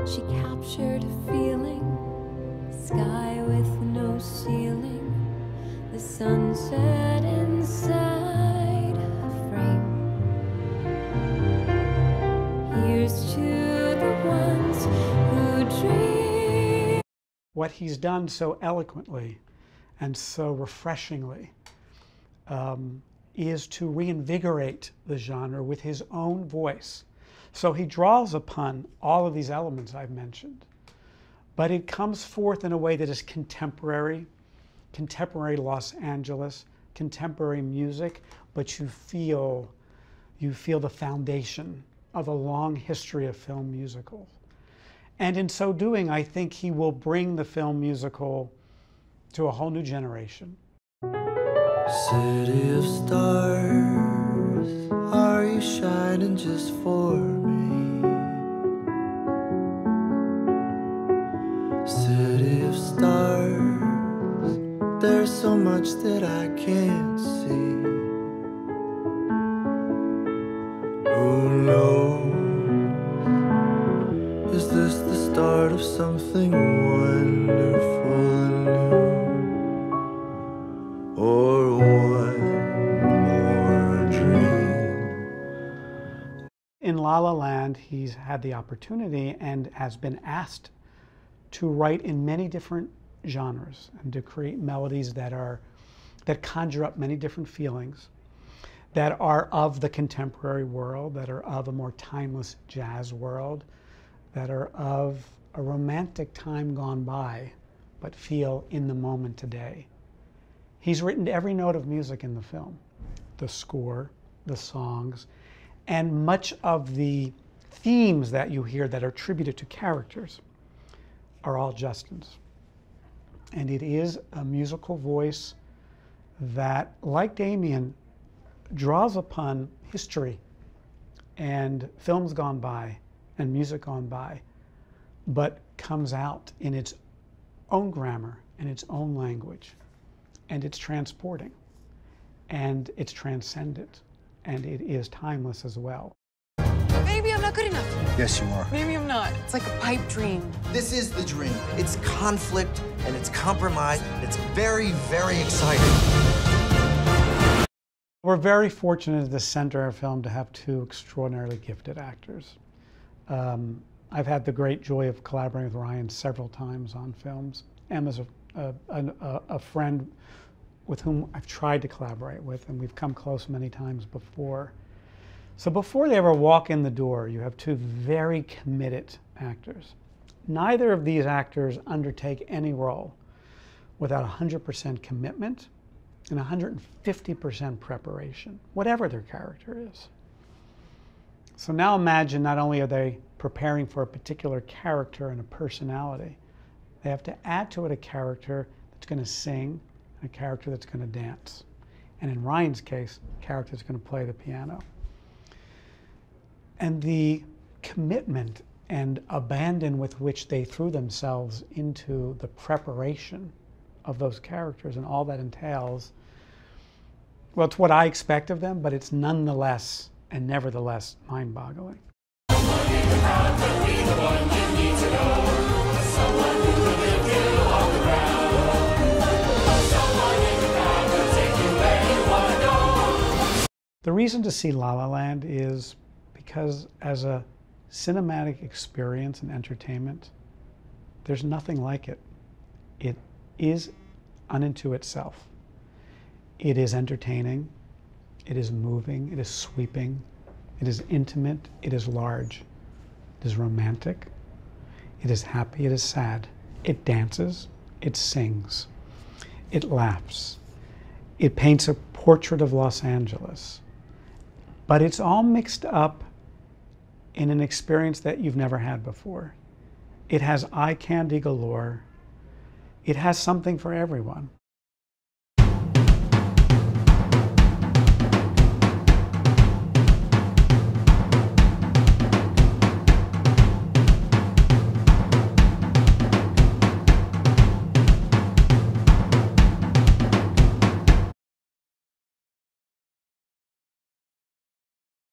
She captured a feeling, sky with no ceiling, the sunset inside a frame. Here's to the ones who dream. What he's done so eloquently and so refreshingly is to reinvigorate the genre with his own voice. So he draws upon all of these elements I've mentioned, but it comes forth in a way that is contemporary Los Angeles, contemporary music, but you feel the foundation of a long history of film musicals. And in so doing, I think he will bring the film musical to a whole new generation. City of stars, are you shining just for me? City of stars, there's so much that I can't see. Who knows? Is this the start of something wonderful and new? Or one more dream? In La La Land, he's had the opportunity and has been asked to write in many different genres and to create melodies that conjure up many different feelings, that are of the contemporary world, that are of a more timeless jazz world, that are of a romantic time gone by, but feel in the moment today. He's written every note of music in the film, the score, the songs, and much of the themes that you hear that are attributed to characters are all Justin's. And it is a musical voice that, like Damien, draws upon history and films gone by and music gone by, but comes out in its own grammar and its own language. And it's transporting, and it's transcendent, and it is timeless as well. Maybe I'm not good enough. Yes, you are. Maybe I'm not. It's like a pipe dream. This is the dream. It's conflict, and it's compromise, and it's very, very exciting. We're very fortunate at the center of film to have two extraordinarily gifted actors. I've had the great joy of collaborating with Ryan several times on films. Emma's a friend with whom I've tried to collaborate with, and we've come close many times before. So before they ever walk in the door, you have two very committed actors. Neither of these actors undertake any role without 100% commitment and 150% preparation, whatever their character is. So now imagine not only are they preparing for a particular character and a personality, they have to add to it a character that's going to sing and a character that's going to dance. And in Ryan's case, a character that's going to play the piano. And the commitment and abandon with which they threw themselves into the preparation of those characters and all that entails, well, it's what I expect of them, but it's nonetheless and nevertheless mind-boggling. The reason to see La La Land is because as a cinematic experience and entertainment, there's nothing like it. It is unto itself. It is entertaining, it is moving, it is sweeping, it is intimate, it is large, it is romantic, it is happy, it is sad, it dances, it sings, it laughs, it paints a portrait of Los Angeles, but it's all mixed up in an experience that you've never had before. It has eye candy galore. It has something for everyone.